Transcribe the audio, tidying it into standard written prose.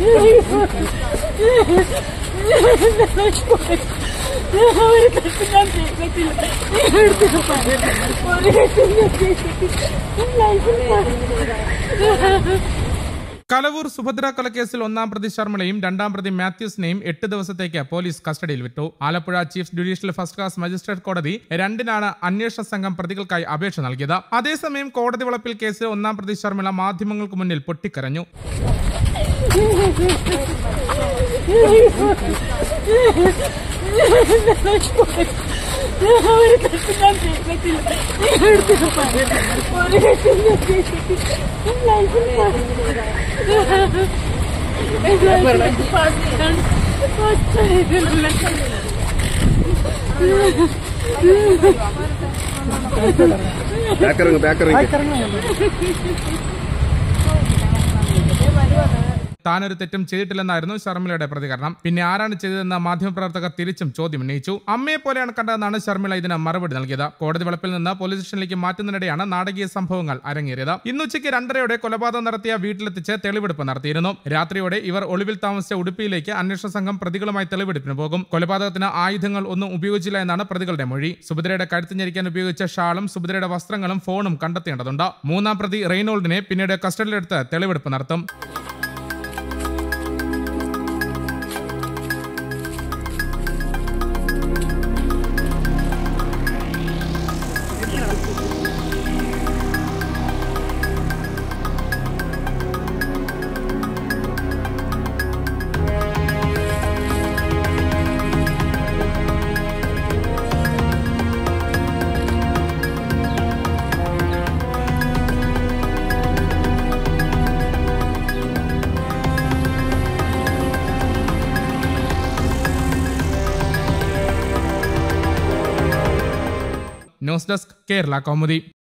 കലവൂർ സുഭദ്ര കൊലക്കേസിൽ ഒന്നാം പ്രതി ശർമിളയും രണ്ടാം പ്രതി മാത്യൂസിനെയും 8 ദിവസത്തേക്ക് പോലീസ് കസ്റ്റഡിയിൽ വിട്ടു. Alappuzha chief judicial first class magistrate കോടതി 2-നാണ് അന്വേഷണ സംഘം പ്രതികൾക്കായി അപേക്ഷ നൽകിയത്. അതേസമയം കോടതി വളപ്പിൽ കേസിൽ ഒന്നാം പ്രതി ശർമിള മാധ്യമങ്ങൾക്ക് മുന്നിൽ പൊട്ടിക്കരഞ്ഞു. താനൊരു തെറ്റും ചെയ്തിട്ടില്ലെന്നായിരുന്നു ശർമിളയുടെ പ്രതികരണം. പിന്നെ ആരാണ് ചെയ്തതെന്ന് മാധ്യമപ്രവർത്തകർ തിരിച്ചും ചോദ്യം ഉന്നയിച്ചു. അമ്മയെ പോലെയാണ് കണ്ടതെന്നാണ് ശർമിള ഇതിന് മറുപടി നൽകിയത്. കോടതി വളപ്പിൽ നിന്ന് പോലീസ് സ്റ്റേഷനിലേക്ക് മാറ്റുന്നതിനിടെയാണ് നാടകീയ സംഭവങ്ങൾ അരങ്ങേറിയത്. ഇന്നുച്ചയ്ക്ക് 2:30 കൊലപാതകം നടത്തിയ വീട്ടിലെത്തിച്ച് തെളിവെടുപ്പ് നടത്തിയിരുന്നു. രാത്രിയോടെ ഇവർ ഒളിവിൽ താമസിച്ച ഉടുപ്പിയിലേക്ക് അന്വേഷണ സംഘം പ്രതികളുമായി തെളിവെടുപ്പിന് പോകും. കൊലപാതകത്തിന് ആയുധങ്ങൾ ഒന്നും ഉപയോഗിച്ചില്ല എന്നാണ് പ്രതികളുടെ മൊഴി. സുഭദ്രയുടെ കഴുത്ത് ഞെരിക്കാൻ ഉപയോഗിച്ച ഷാളും സുഭദ്രയുടെ വസ്ത്രങ്ങളും ഫോണും കണ്ടെത്തേണ്ടതുണ്ട്. മൂന്നാം പ്രതി റെയ്നോൾഡിനെ പിന്നീട് കസ്റ്റഡിയിലെടുത്ത് തെളിവെടുപ്പ് നടത്തും. News desk Kerala Kaumudi.